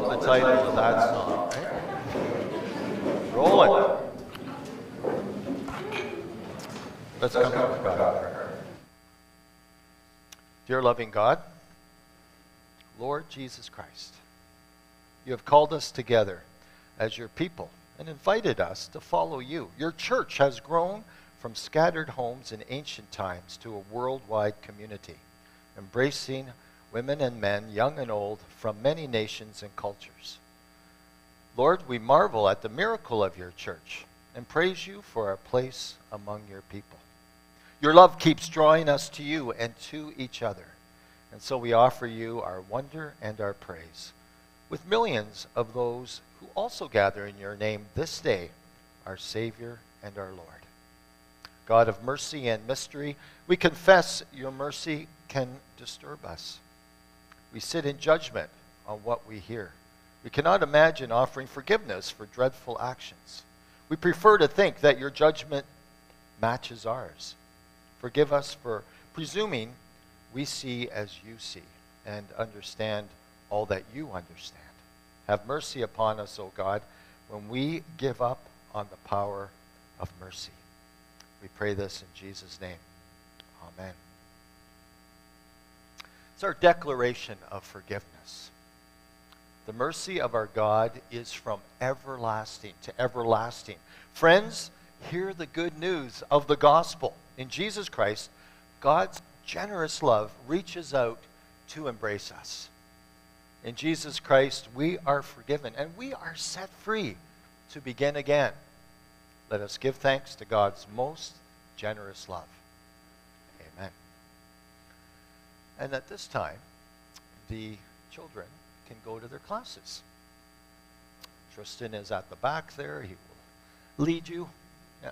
about the title of that song, right? Roll it. Let's come to God in prayer. Dear loving God, Lord Jesus Christ, you have called us together as your people and invited us to follow you. Your church has grown from scattered homes in ancient times to a worldwide community, embracing women and men, young and old, from many nations and cultures. Lord, we marvel at the miracle of your church and praise you for our place among your people. Your love keeps drawing us to you and to each other, and so we offer you our wonder and our praise, with millions of those who also gather in your name this day, our Savior and our Lord. God of mercy and mystery, we confess your mercy can disturb us. We sit in judgment on what we hear. We cannot imagine offering forgiveness for dreadful actions. We prefer to think that your judgment matches ours. Forgive us for presuming we see as you see and understand all that you understand. Have mercy upon us, O God, when we give up on the power of mercy. We pray this in Jesus' name. Amen. It's our declaration of forgiveness. The mercy of our God is from everlasting to everlasting. Friends, hear the good news of the gospel. In Jesus Christ, God's generous love reaches out to embrace us. In Jesus Christ, we are forgiven and we are set free to begin again. Let us give thanks to God's most generous love. Amen. And at this time, the children can go to their classes. Tristan is at the back there. He will lead you. Yeah.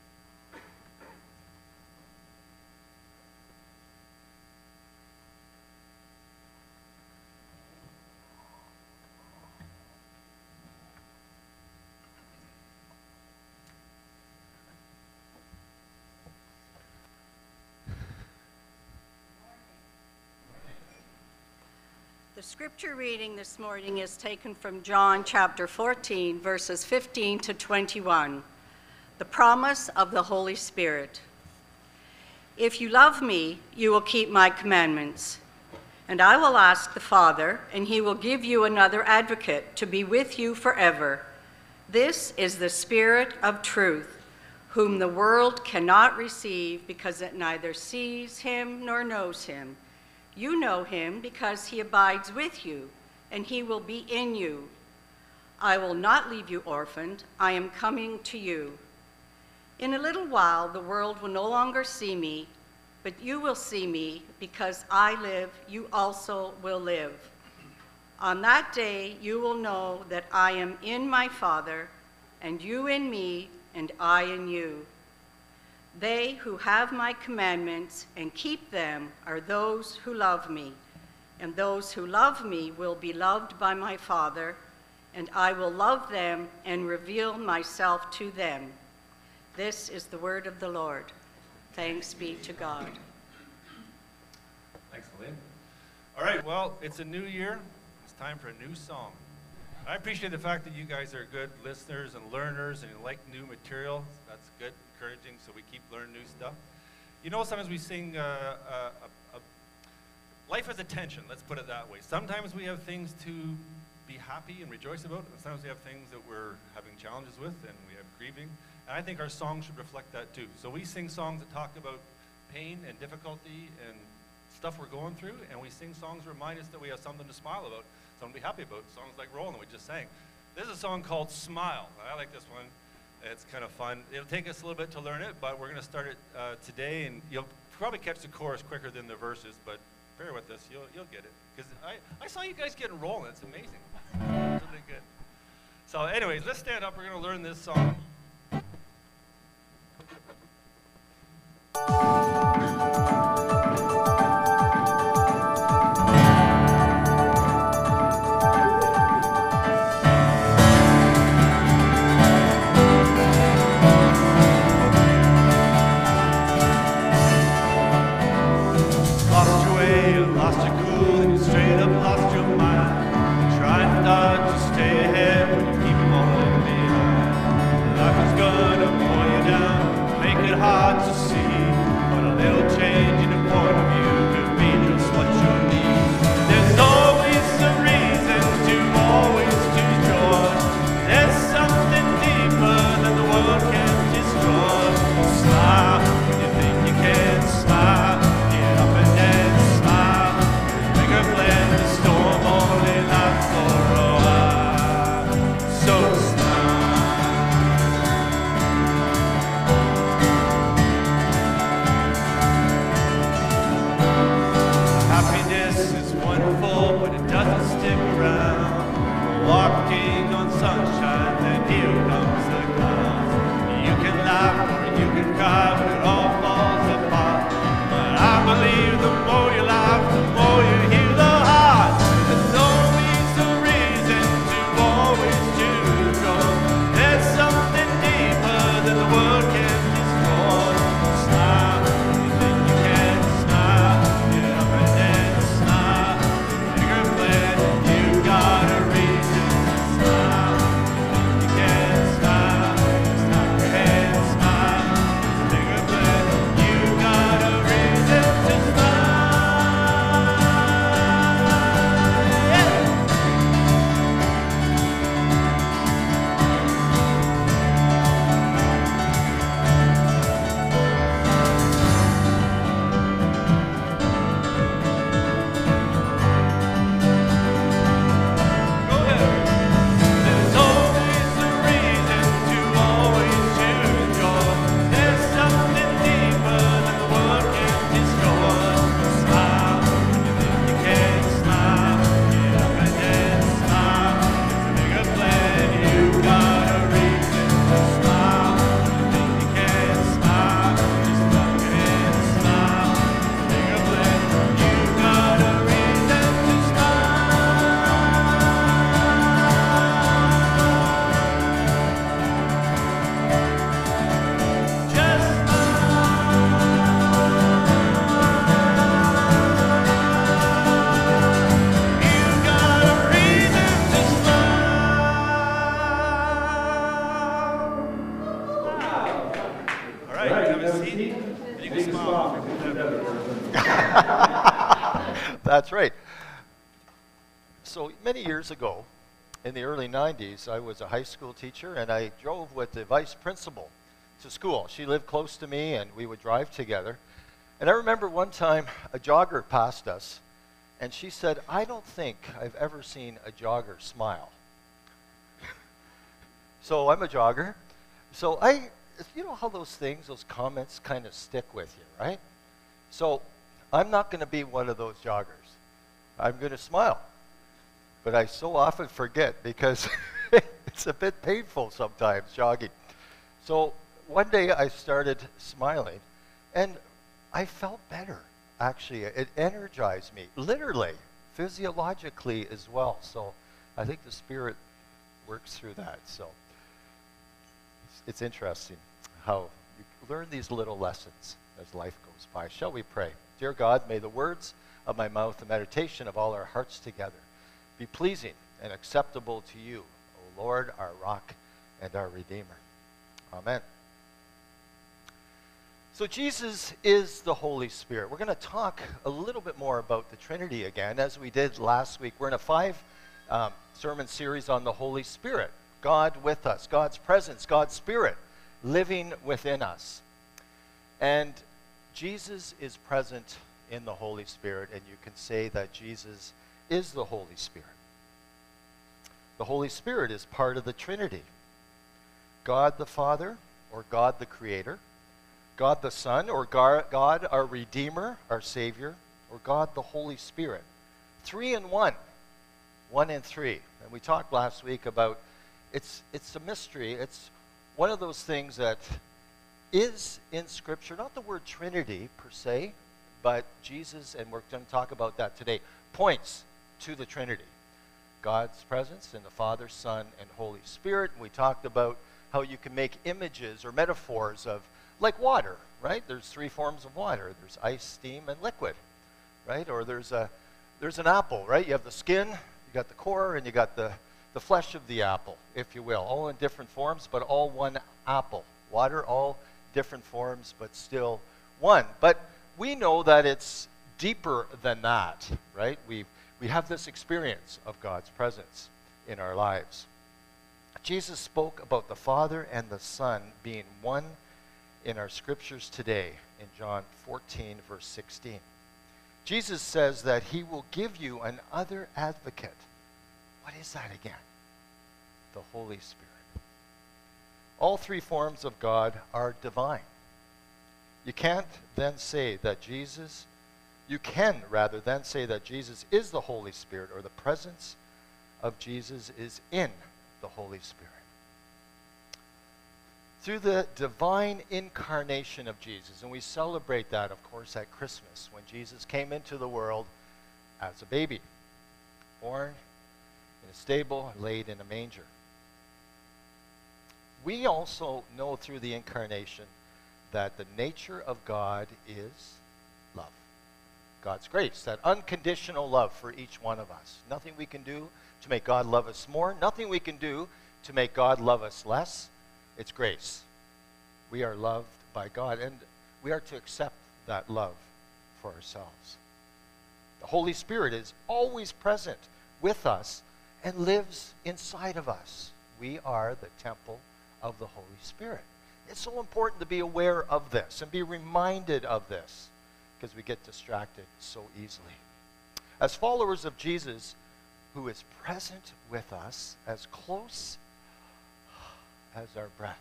The scripture reading this morning is taken from John chapter 14, verses 15 to 21. The promise of the Holy Spirit. If you love me, you will keep my commandments. And I will ask the Father, and he will give you another advocate to be with you forever. This is the Spirit of truth, whom the world cannot receive because it neither sees him nor knows him. You know him because he abides with you, and he will be in you. I will not leave you orphaned. I am coming to you. In a little while, the world will no longer see me, but you will see me because I live, you also will live. On that day, you will know that I am in my Father, and you in me, and I in you. They who have my commandments and keep them are those who love me, and those who love me will be loved by my Father, and I will love them and reveal myself to them. This is the word of the Lord. Thanks be to God. Thanks, Lynn. All right, well, it's a new year. It's time for a new song. I appreciate the fact that you guys are good listeners and learners and you like new material. That's good, encouraging, so we keep learning new stuff. You know, sometimes we sing life has a tension, let's put it that way. Sometimes we have things to be happy and rejoice about, and sometimes we have things that we're having challenges with and we have grieving. And I think our songs should reflect that too. So we sing songs that talk about pain and difficulty and stuff we're going through, and we sing songs that remind us that we have something to smile about, something to be happy about. Songs like Roland we just sang. This is a song called Smile. I like this one. It's kind of fun. It'll take us a little bit to learn it, but we're going to start it today, and you'll probably catch the chorus quicker than the verses, but bear with us. You'll get it. Because I saw you guys getting rolling. It's amazing. It's really good. So anyways, let's stand up. We're going to learn this song. Lost your way, you lost your cool, and you straight up lost your mind. You tried to dodge sunshine, then here comes the clouds. You can laugh or you can cry, but it all falls apart. But I believe the more you laugh, the more you hear the heart. There's always a reason to always choose joy. There's something deeper than the word can destroy. Smile when you think you can't smile. Get up and then smile. Bigger plan, you got a reason to smile. You can't smile. Stop your head, smile. Bigger plan, you got a reason to smile. Go ahead. There's always a reason to always choose joy. There's something deeper than the word can destroy. Smile when you think you can't smile. Get up and then smile. It's a bigger plan. You got a reason to smile. When you think you can't smile, just bow your head and smile. It's a bigger plan. You got a reason to smile. Just you got a reason to smile. All right, have a seat. And you can smile. That's right. So many years ago, in the early 90s, I was a high school teacher, and I drove with the vice principal to school. She lived close to me, and we would drive together. And I remember one time a jogger passed us, and she said, "I don't think I've ever seen a jogger smile." So I'm a jogger. So you know how those things, those comments kind of stick with you, right? So I'm not going to be one of those joggers. I'm going to smile. But I so often forget because it's a bit painful sometimes jogging. So one day I started smiling, and I felt better, actually. It energized me, literally, physiologically as well. So I think the Spirit works through that. So it's interesting how you learn these little lessons as life goes by. Shall we pray? Dear God, may the words of my mouth, the meditation of all our hearts together, be pleasing and acceptable to you, O Lord, our rock and our Redeemer. Amen. So Jesus is the Holy Spirit. We're going to talk a little bit more about the Trinity again, as we did last week. We're in a 5-sermon series on the Holy Spirit. God with us, God's presence, God's Spirit living within us. And Jesus is present in the Holy Spirit, and you can say that Jesus is the Holy Spirit. The Holy Spirit is part of the Trinity. God the Father, or God the Creator, God the Son, or God our Redeemer, our Savior, or God the Holy Spirit. 3 in 1. 1 in 3. And we talked last week about it's a mystery. It's one of those things that is in Scripture, not the word Trinity per se, but Jesus, and we're going to talk about that today, points to the Trinity. God's presence in the Father, Son, and Holy Spirit. And we talked about how you can make images or metaphors of, like water, right? There's 3 forms of water. There's ice, steam, and liquid, right? Or there's an apple, right? You have the skin, you got the core, and you got the flesh of the apple, if you will, all in different forms, but all one apple. Water, all different forms, but still one. But we know that it's deeper than that, right? We have this experience of God's presence in our lives. Jesus spoke about the Father and the Son being one in our scriptures today in John 14, verse 16. Jesus says that he will give you another advocate. What is that again? The Holy Spirit. All 3 forms of God are divine. You can rather say that Jesus is the Holy Spirit, or the presence of Jesus is in the Holy Spirit. Through the divine incarnation of Jesus, and we celebrate that, of course, at Christmas, when Jesus came into the world as a baby, born in a stable, laid in a manger. We also know through the incarnation that the nature of God is love. God's grace, that unconditional love for each one of us. Nothing we can do to make God love us more, nothing we can do to make God love us less. It's grace. We are loved by God, and we are to accept that love for ourselves. The Holy Spirit is always present with us and lives inside of us. We are the temple of the Holy Spirit. It's so important to be aware of this and be reminded of this, because we get distracted so easily. As followers of Jesus, who is present with us as close as our breath,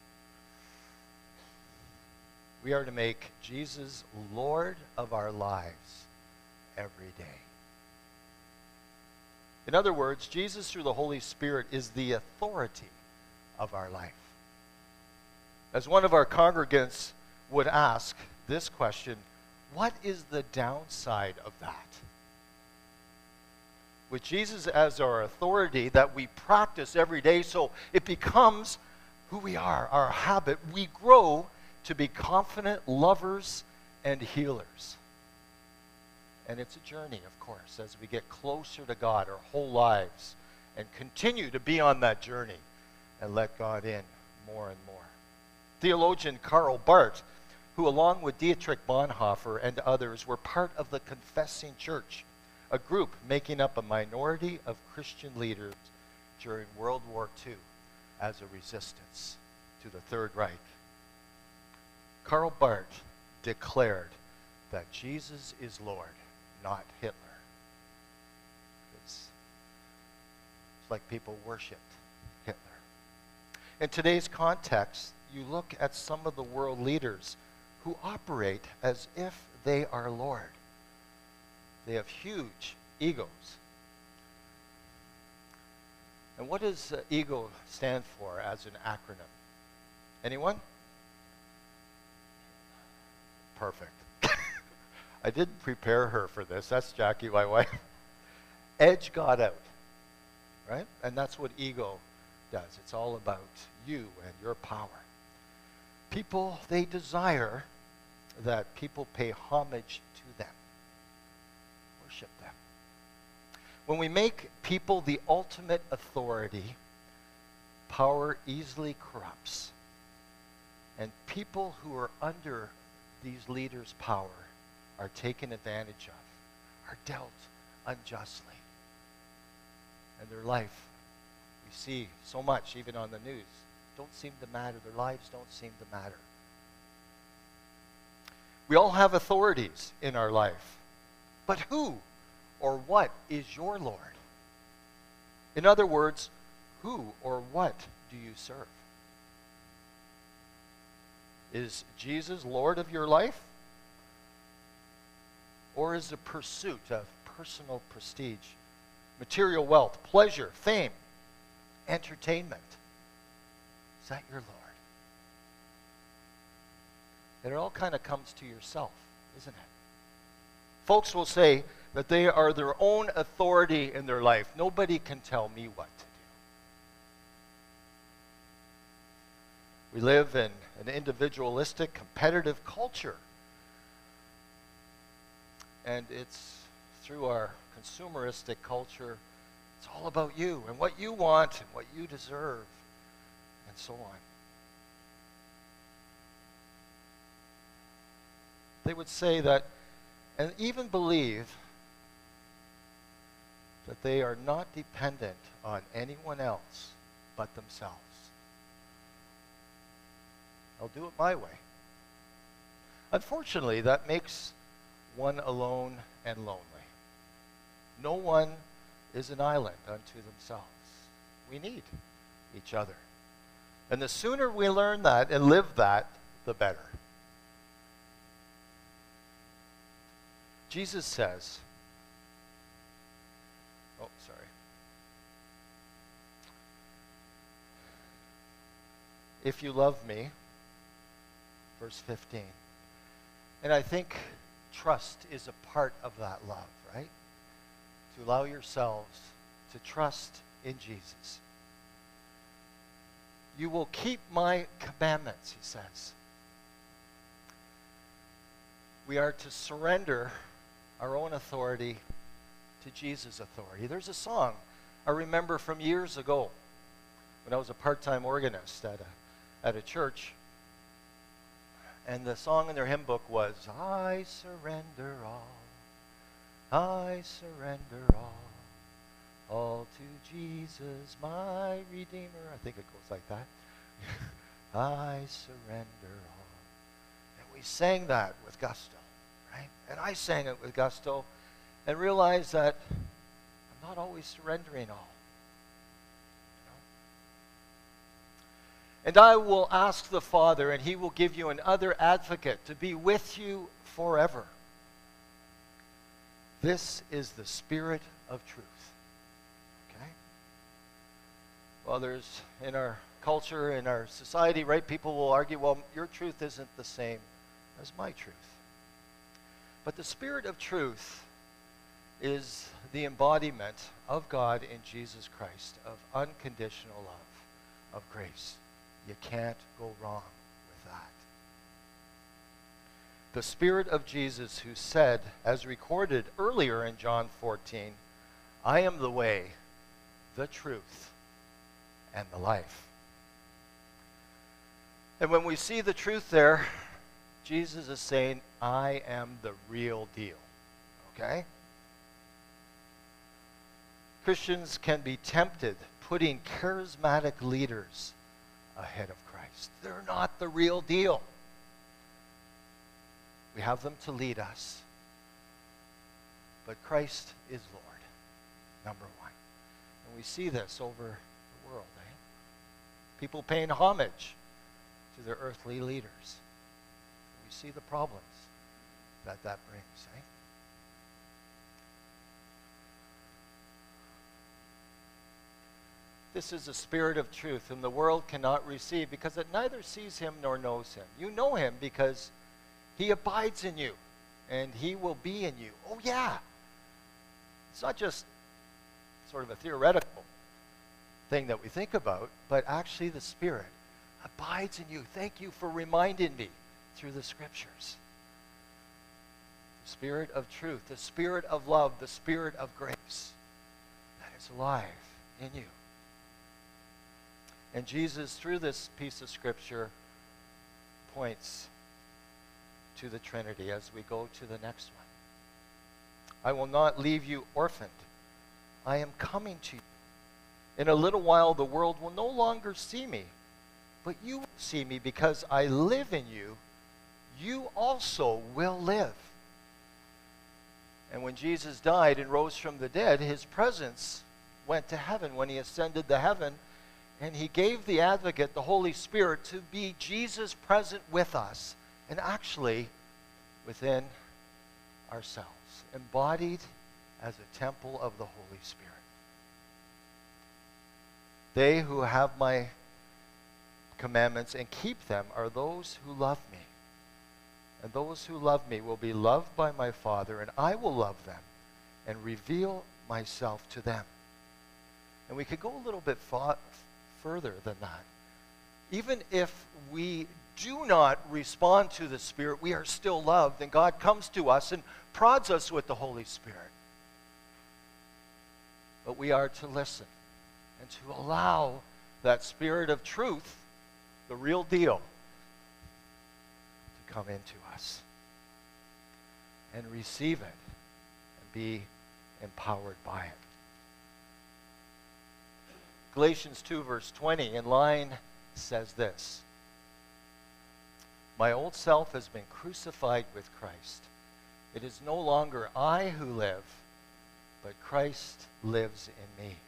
we are to make Jesus Lord of our lives every day. In other words, Jesus through the Holy Spirit is the authority of our life. As one of our congregants would ask this question, what is the downside of that? With Jesus as our authority that we practice every day, so it becomes who we are, our habit, we grow to be confident lovers and healers. And it's a journey, of course, as we get closer to God our whole lives and continue to be on that journey and let God in more and more. Theologian Karl Barth, who along with Dietrich Bonhoeffer and others were part of the Confessing Church, a group making up a minority of Christian leaders during World War II as a resistance to the Third Reich. Karl Barth declared that Jesus is Lord, not Hitler. It's like people worshipped Hitler. In today's context, you look at some of the world leaders who operate as if they are Lord. They have huge egos. And what does ego stand for as an acronym? Anyone? Perfect. I didn't prepare her for this. That's Jackie, my wife. Edge God out, right? And that's what ego does. It's all about you and your power. People, they desire that people pay homage to them, worship them. When we make people the ultimate authority, power easily corrupts. And people who are under these leaders' power are taken advantage of, are dealt unjustly. And their life, we see so much, even on the news, don't seem to matter. Their lives don't seem to matter. We all have authorities in our life. But who or what is your Lord? In other words, who or what do you serve? Is Jesus Lord of your life? Or is the pursuit of personal prestige, material wealth, pleasure, fame, entertainment, is that your Lord? And it all kind of comes to yourself, isn't it? Folks will say that they are their own authority in their life. Nobody can tell me what to do. We live in an individualistic, competitive culture. And it's through our consumeristic culture, it's all about you and what you want and what you deserve and so on. They would say that, and even believe that they are not dependent on anyone else but themselves. I'll do it my way. Unfortunately, that makes one alone and lonely. No one is an island unto themselves. We need each other. And the sooner we learn that and live that, the better. Jesus says, if you love me, verse 15. And I think trust is a part of that love, right? To allow yourselves to trust in Jesus. You will keep my commandments, he says. We are to surrender our own authority to Jesus' authority. There's a song I remember from years ago when I was a part-time organist at a church. And the song in their hymn book was, I surrender I surrender all to Jesus, my Redeemer. I think it goes like that. I surrender all. And we sang that with gusto, right? And I sang it with gusto and realized that I'm not always surrendering all. And I will ask the Father, and he will give you another advocate to be with you forever. This is the Spirit of truth. Okay? Well, there's, in our culture, in our society, right, people will argue, well, your truth isn't the same as my truth. But the Spirit of truth is the embodiment of God in Jesus Christ, of unconditional love, of grace. You can't go wrong with that. The Spirit of Jesus, who said, as recorded earlier in John 14, I am the way, the truth, and the life. And when we see the truth there, Jesus is saying, I am the real deal. Okay? Christians can be tempted putting charismatic leaders ahead of Christ. They're not the real deal. We have them to lead us. But Christ is Lord, number one. And we see this over the world, eh? People paying homage to their earthly leaders. We see the problems that brings, eh? This is the Spirit of truth, whom the world cannot receive, because it neither sees him nor knows him. You know him because he abides in you, and he will be in you. Oh, yeah. It's not just sort of a theoretical thing that we think about, but actually the Spirit abides in you. Thank you for reminding me through the Scriptures. The Spirit of truth, the Spirit of love, the Spirit of grace that is alive in you. And Jesus, through this piece of Scripture, points to the Trinity as we go to the next one. I will not leave you orphaned. I am coming to you. In a little while the world will no longer see me, but you will see me because I live in you. You also will live. And when Jesus died and rose from the dead, his presence went to heaven when he ascended to heaven. And he gave the advocate, the Holy Spirit, to be Jesus present with us and actually within ourselves, embodied as a temple of the Holy Spirit. They who have my commandments and keep them are those who love me. And those who love me will be loved by my Father, and I will love them and reveal myself to them. And we could go a little bit further than that. Even if we do not respond to the Spirit, we are still loved, and God comes to us and prods us with the Holy Spirit. But we are to listen and to allow that Spirit of truth, the real deal, to come into us and receive it and be empowered by it. Galatians 2 verse 20 in line says this: my old self has been crucified with Christ. It is no longer I who live, but Christ lives in me.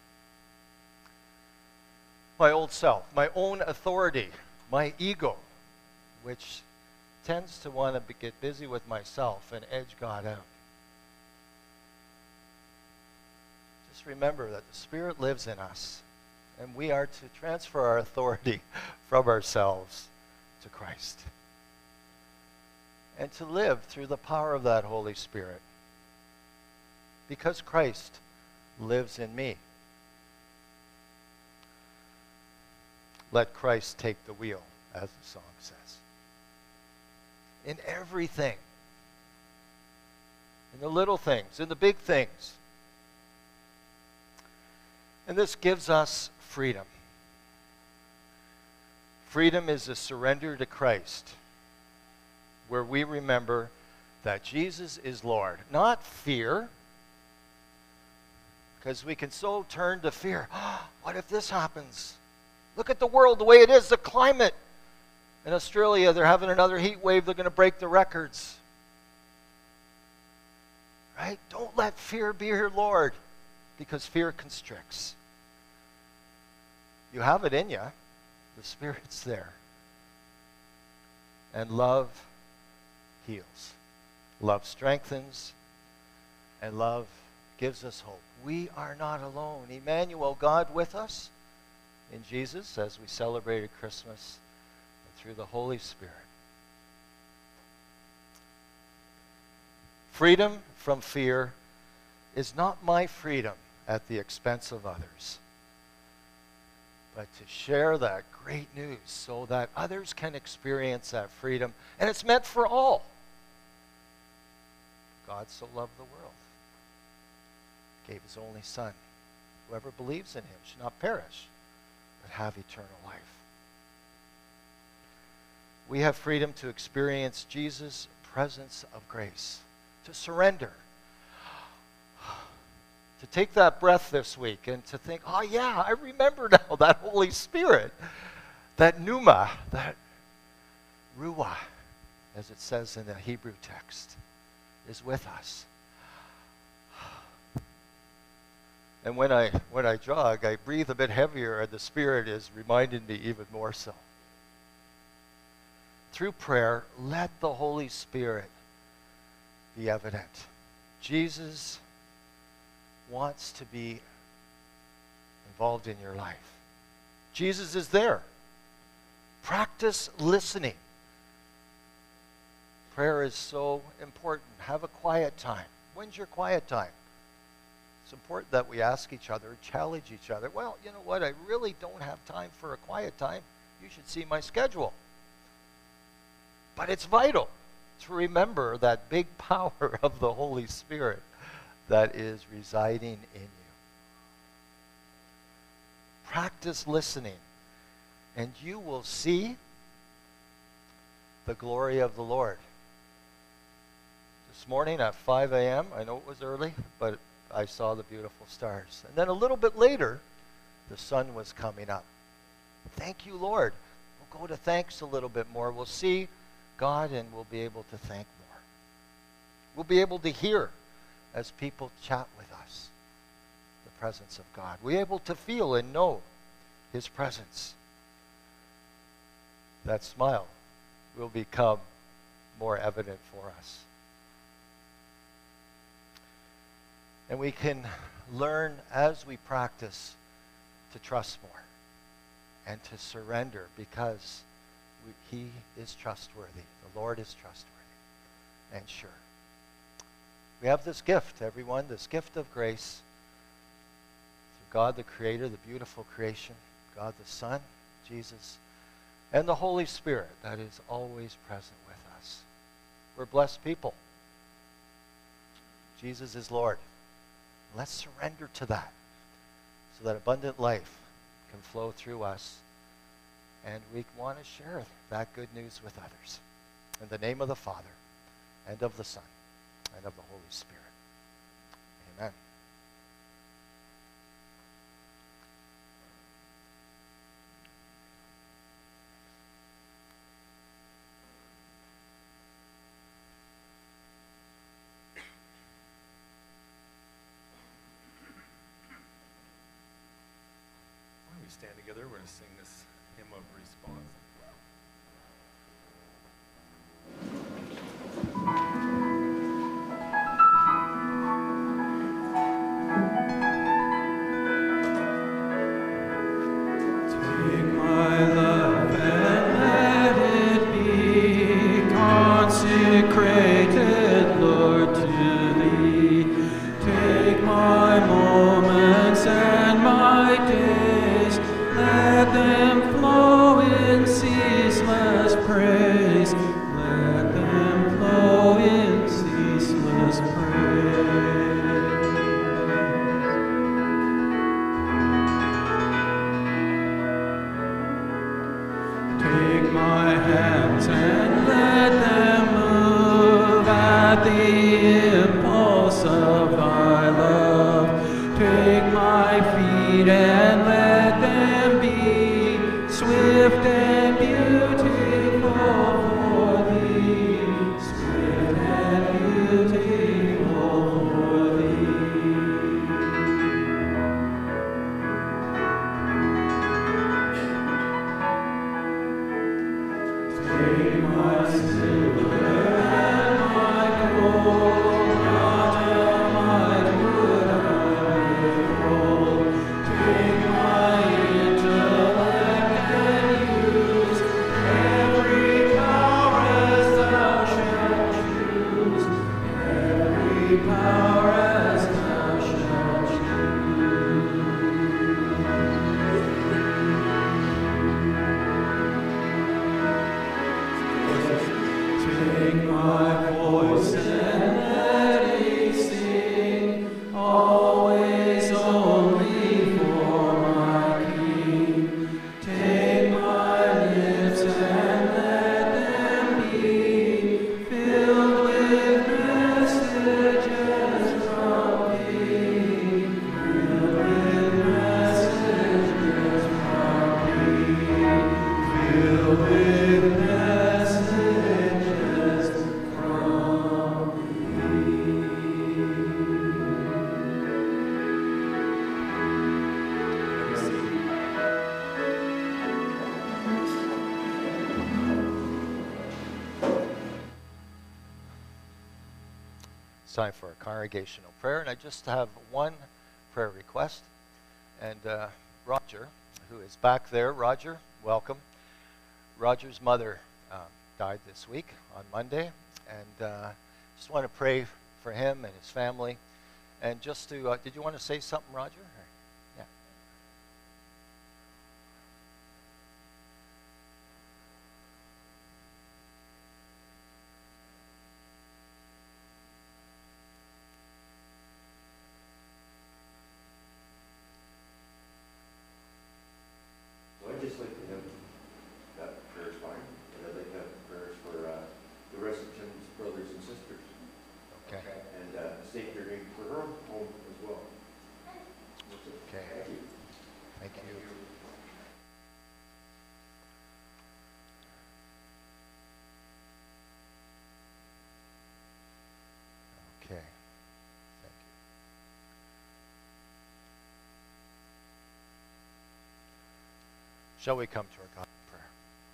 My old self, my own authority, my ego, which tends to want to get busy with myself and edge God out. Just remember that the Spirit lives in us, And we are to transfer our authority from ourselves to Christ. And to live through the power of that Holy Spirit. Because Christ lives in me. Let Christ take the wheel, as the song says. In everything. In the little things, in the big things. And this gives us freedom. Freedom is a surrender to Christ, where we remember that Jesus is Lord, not fear, because we can so turn to fear. Oh, what if this happens? Look at the world the way it is, the climate. In Australia, they're having another heat wave. They're going to break the records. Right? Don't let fear be your Lord, because fear constricts. You have it in you. The Spirit's there. And love heals. Love strengthens. And love gives us hope. We are not alone. Emmanuel, God with us in Jesus, as we celebrated Christmas, and through the Holy Spirit. Freedom from fear is not my freedom at the expense of others, but to share that great news so that others can experience that freedom. And it's meant for all. God so loved the world, gave his only Son. Whoever believes in him should not perish, but have eternal life. We have freedom to experience Jesus' presence of grace, to surrender, to take that breath this week and to think, oh yeah, I remember now that Holy Spirit, that pneuma, that ruah, as it says in the Hebrew text, is with us. And when I jog, I breathe a bit heavier, and the Spirit is reminding me even more so. Through prayer, let the Holy Spirit be evident. Jesus wants to be involved in your life. Jesus is there. Practice listening. Prayer is so important. Have a quiet time. When's your quiet time? It's important that we ask each other, challenge each other. Well, you know what? I really don't have time for a quiet time. You should see my schedule. But it's vital to remember that big power of the Holy Spirit that is residing in you. Practice listening, and you will see the glory of the Lord. This morning at 5 a.m., I know it was early, but I saw the beautiful stars. And then a little bit later, the sun was coming up. Thank you, Lord. We'll go to thanks a little bit more. We'll see God, and we'll be able to thank more. We'll be able to hear as people chat with us the presence of God. We're able to feel and know his presence. That smile will become more evident for us. And we can learn as we practice to trust more and to surrender, because he is trustworthy. The Lord is trustworthy and sure. We have this gift, everyone, this gift of grace through God the Creator, the beautiful creation, God the Son, Jesus, and the Holy Spirit that is always present with us. We're blessed people. Jesus is Lord. Let's surrender to that so that abundant life can flow through us, and we want to share that good news with others. In the name of the Father, and of the Son, and of the Holy Spirit. Amen. Why don't we stand together? We're going to sing this hymn of response. and let them move at the impulse of thy love. Take my feet and let them be swift and beautiful for thee, swift and beautiful for thee. Take my silver and my gold, not of my good I withhold. Take my intellect and use every power as thou shalt choose, every power as thou shalt choose. Take my voice and let me sing, always only for my King. Take my lips and let them be filled with messages from thee, filled with messages from thee, filled with messages from It's time for a congregational prayer, and I just have one prayer request. And Roger, who is back there, Roger, welcome. Roger's mother died this week on Monday, and just want to pray for him and his family. And just to, did you want to say something, Roger? Or- yeah. So I'd just like to have that prayers fine, and I'd like to have prayers for the rest of Tim's brothers and sisters. Okay. And a safe journey for her home as well. That's it. Okay. Thank you. Thank you. Okay. Thank you. Shall we come to our God in prayer?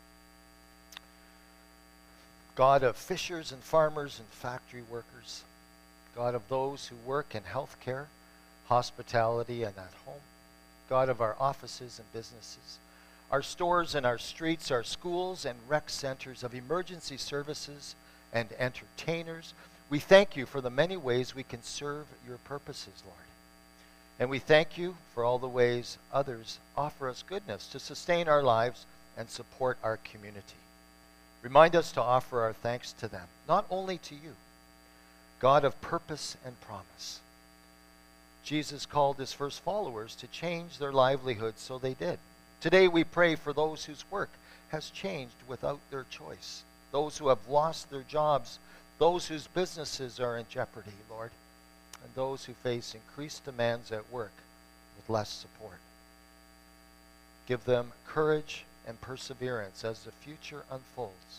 God of fishers and farmers and factory workers, God of those who work in healthcare, hospitality, and at home, God of our offices and businesses, our stores and our streets, our schools and rec centers, of emergency services and entertainers, we thank you for the many ways we can serve your purposes, Lord. And we thank you for all the ways others offer us goodness to sustain our lives and support our community. Remind us to offer our thanks to them, not only to you, God of purpose and promise. Jesus called his first followers to change their livelihoods, so they did. Today we pray for those whose work has changed without their choice, those who have lost their jobs, those whose businesses are in jeopardy, Lord, and those who face increased demands at work with less support. Give them courage and perseverance as the future unfolds.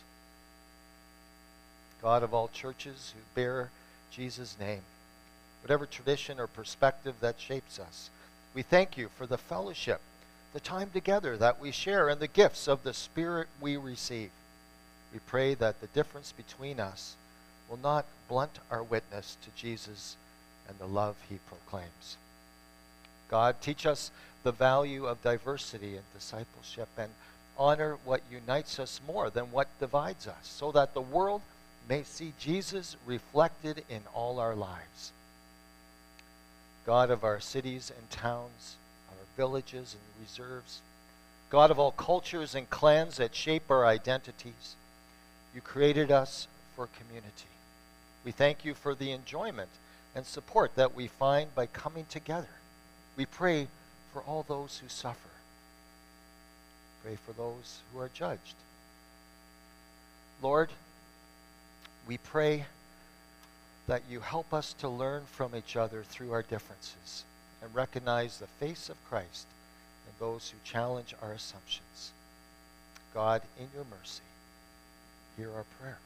God of all churches who bear Jesus' name, whatever tradition or perspective that shapes us, we thank you for the fellowship, the time together that we share, and the gifts of the Spirit we receive. We pray that the difference between us will not blunt our witness to Jesus and the love he proclaims. God, teach us the value of diversity in discipleship, and honor what unites us more than what divides us, so that the world may see Jesus reflected in all our lives. God of our cities and towns, our villages and reserves, God of all cultures and clans that shape our identities, you created us for community. We thank you for the enjoyment and support that we find by coming together. We pray for all those who suffer. Pray for those who are judged. Lord, we pray that you help us to learn from each other through our differences and recognize the face of Christ in those who challenge our assumptions. God, in your mercy, hear our prayer.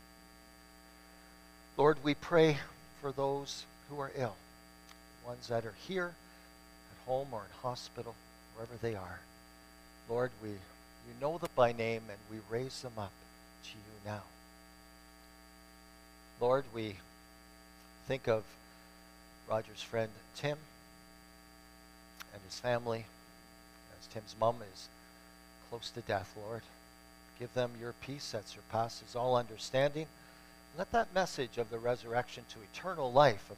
Lord, we pray for those who are ill, the ones that are here, at home, or in hospital, wherever they are. Lord, you know them by name, and we raise them up to you now. Lord, we think of Roger's friend Tim and his family, as Tim's mom is close to death, Lord. Give them your peace that surpasses all understanding. Let that message of the resurrection to eternal life,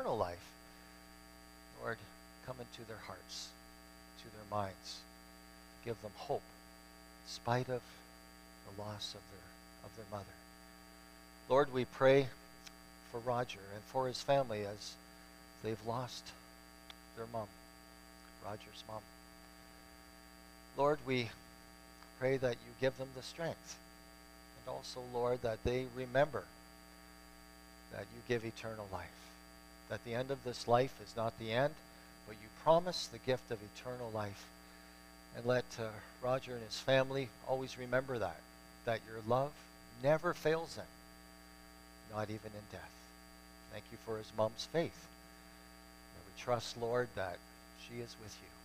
Lord, come into their hearts, to their minds. Give them hope in spite of the loss of their mother. Lord, we pray for Roger and for his family as they've lost their mom, Roger's mom. Lord, we pray that you give them the strength, and also, Lord, that they remember that you give eternal life, that the end of this life is not the end, but you promise the gift of eternal life. And let Roger and his family always remember that your love never fails them, not even in death. Thank you for his mom's faith. And we trust, Lord, that she is with you.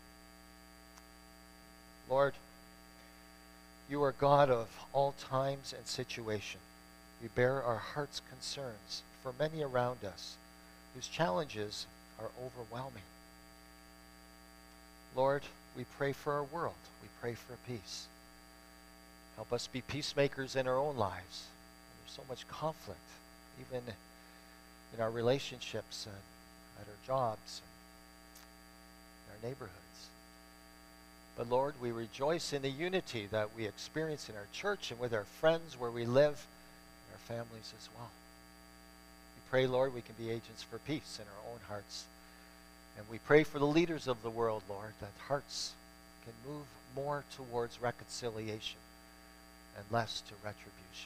Lord, you are God of all times and situation. We bear our heart's concerns for many around us whose challenges are overwhelming. Lord, we pray for our world. We pray for peace. Help us be peacemakers in our own lives. There's so much conflict, even in our relationships and at our jobs, and in our neighborhoods. But Lord, we rejoice in the unity that we experience in our church and with our friends where we live, and our families as well. We pray, Lord, we can be agents for peace in our own hearts. And we pray for the leaders of the world, Lord, that hearts can move more towards reconciliation and less to retribution.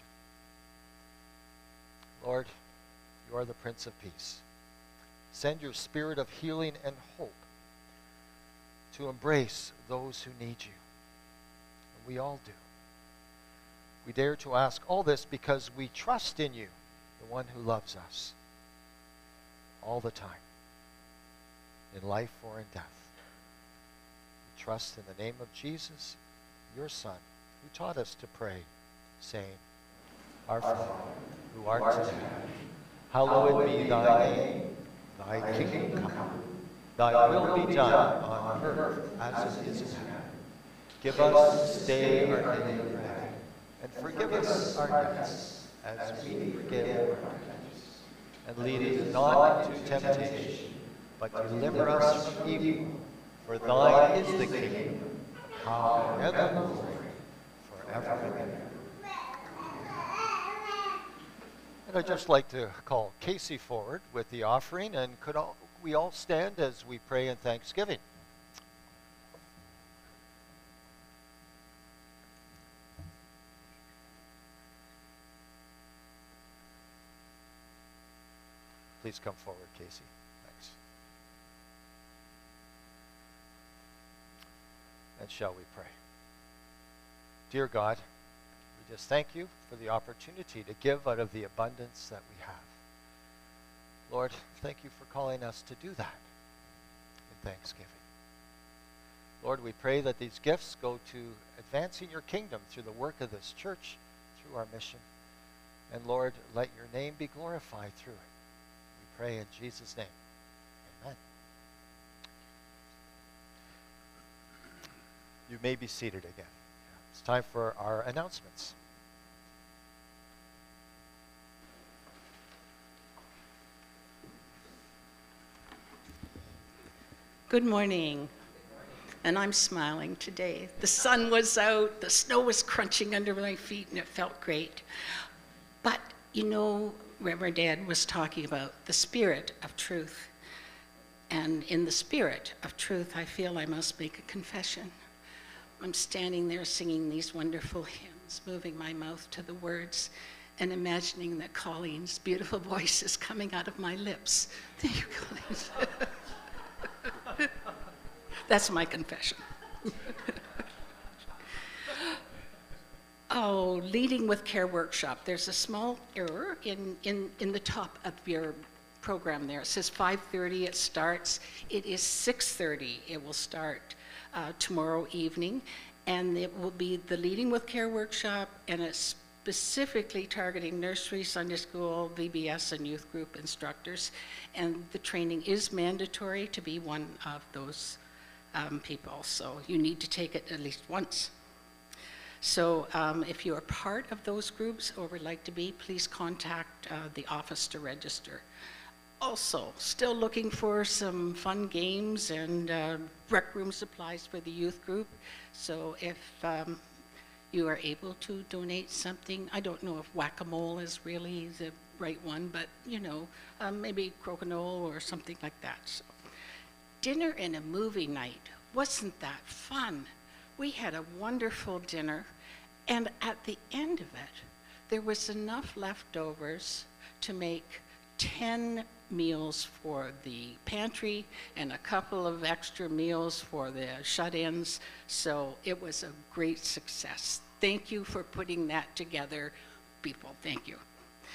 Lord, you are the Prince of Peace. Send your spirit of healing and hope to embrace those who need you. And we all do. We dare to ask all this because we trust in you, the one who loves us all the time, in life or in death. We trust in the name of Jesus, your Son, who taught us to pray, saying, Our Father, who art in heaven, hallowed be thy name. Thy kingdom come. Thy will be done on earth as it is in heaven. Give us this day our daily bread, and forgive us our debts, as we forgive our debtors. And lead us not into temptation, but deliver us from evil. For thine is the kingdom, power, and the glory, forever and ever. And I'd just like to call Casey forward with the offering, and could we all stand as we pray in thanksgiving? Please come forward, Casey. Thanks. And shall we pray? Dear God, we just thank you for the opportunity to give out of the abundance that we have. Lord, thank you for calling us to do that in thanksgiving. Lord, we pray that these gifts go to advancing your kingdom through the work of this church, through our mission. And Lord, let your name be glorified through it. We pray in Jesus' name. Amen. You may be seated again. It's time for our announcements. Good morning. And I'm smiling today. The sun was out, the snow was crunching under my feet, and it felt great. But, you know, Reverend Ed was talking about the spirit of truth. And in the spirit of truth, I feel I must make a confession. I'm standing there singing these wonderful hymns. hands, moving my mouth to the words, and imagining that Colleen's beautiful voice is coming out of my lips. Thank you, Colleen. That's my confession. Oh, Leading with Care workshop. There's a small error in the top of your program there. It says 5:30 it starts. It is 6:30. It will start tomorrow evening, and it will be the Leading with Care workshop, and it's specifically targeting nursery, Sunday school, VBS, and youth group instructors. And the training is mandatory to be one of those people, so you need to take it at least once. So if you are part of those groups or would like to be, please contact the office to register. Also, still looking for some fun games and rec room supplies for the youth group. So if you are able to donate something, I don't know if whack-a-mole is really the right one, but you know, maybe crokinole or something like that. So, dinner and a movie night. Wasn't that fun? We had a wonderful dinner, and at the end of it, there was enough leftovers to make 10 meals for the pantry and a couple of extra meals for the shut-ins. So it was a great success. Thank you for putting that together, people. Thank you.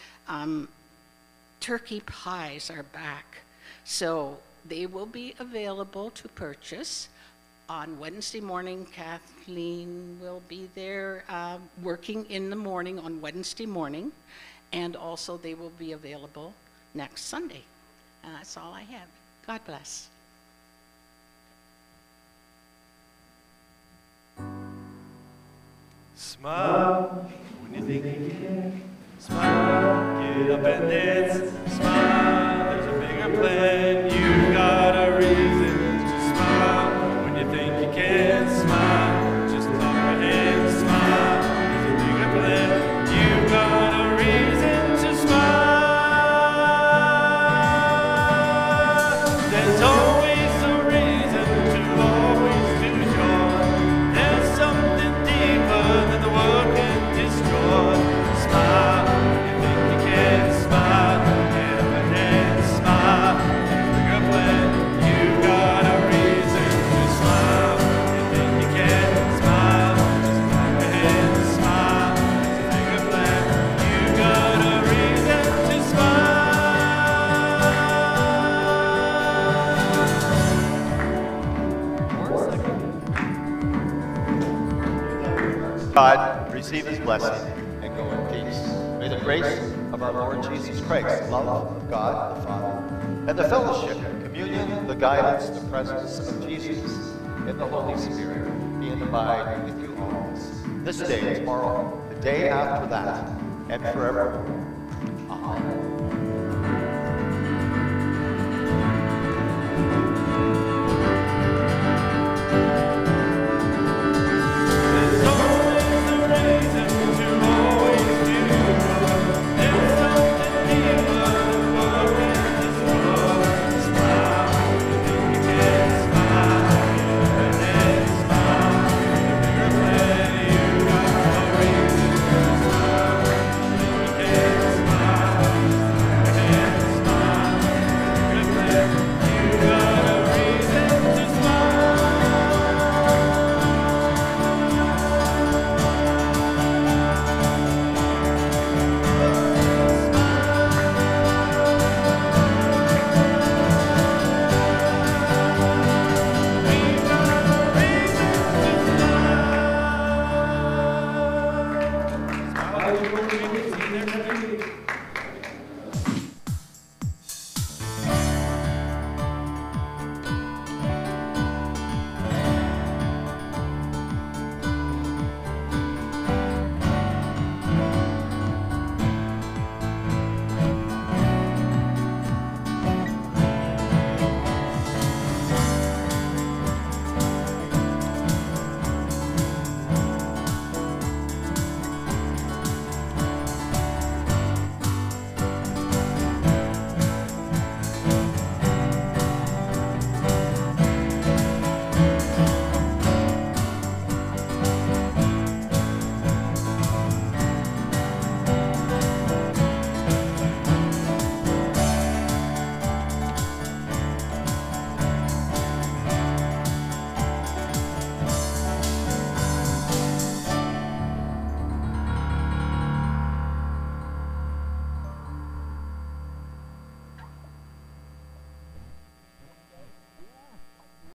Turkey pies are back. So they will be available to purchase. On Wednesday morning, Kathleen will be there working in the morning on Wednesday morning, and also they will be available next Sunday. And that's all I have. God bless. Smile when you think you can. Smile, get up and dance. Smile, there's a bigger plan. You got a reason to smile when you think you can. Smile, just clap your hands. Smile, there's a bigger plan. You got a reason to smile. There's always a reason to always do joy. There's something deeper than the world can destroy. Smile when you think you can. Smile, get up and dance. Smile, there's a bigger plan. You got a reason to smile. You think you can. Smile, just clap your hands. Smile, there's a bigger plan. You got a reason to smile. God, receive his blessing and go in peace. May the grace of our Lord Jesus Christ, the love of God the Father, and the fellowship, communion, the guidance, the presence of Jesus in the Holy Spirit be and abide with you always. This day and tomorrow, the day after that, and forever. Amen.